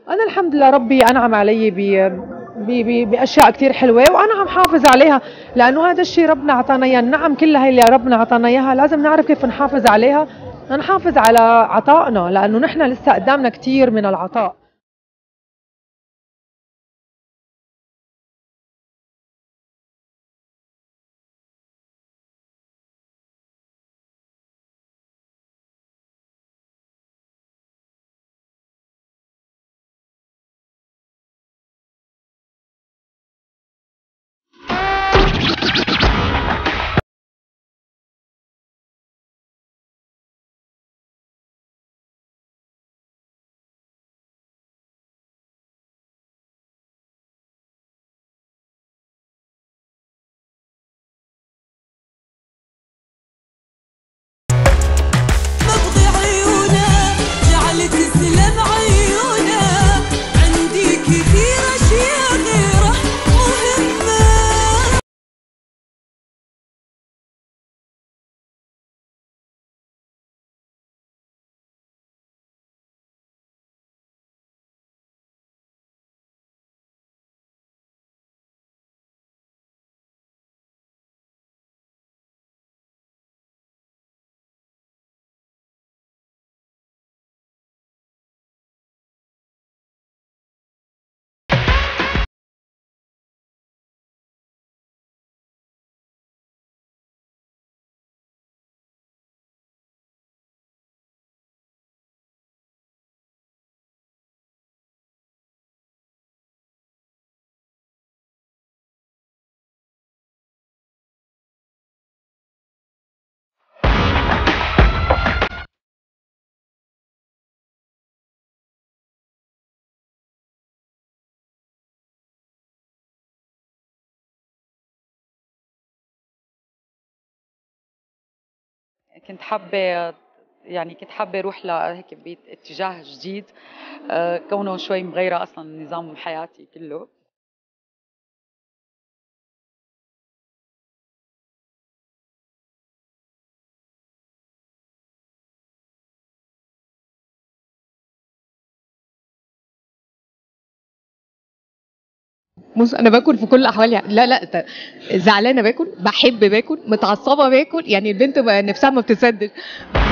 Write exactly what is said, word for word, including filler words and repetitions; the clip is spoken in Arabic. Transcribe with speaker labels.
Speaker 1: انا الحمد لله ربي انعم علي ب ب- ب- باشياء كثير حلوه وانا عم حافظ عليها، لانه هذا الشيء ربنا اعطانا اياه. النعم كلها اللي ربنا اعطانا اياها لازم نعرف كيف نحافظ عليها، نحافظ على عطائنا، لانه نحن لسه قدامنا كثير من العطاء.
Speaker 2: نبضي عيونه جعلت تسلم عيونه، عندي كثير اشياء غيره مهمه.
Speaker 3: كنت حابة يعني كنت حابة أروح لهيك باتجاه جديد، آه، كونه شوي مغيرة أصلا نظام حياتي كله.
Speaker 4: بص انا باكل في كل الاحوال يعني، لا لا ت- زعلانه باكل، بحب باكل، متعصبه باكل، يعني البنت بقى نفسها ما بتصدق.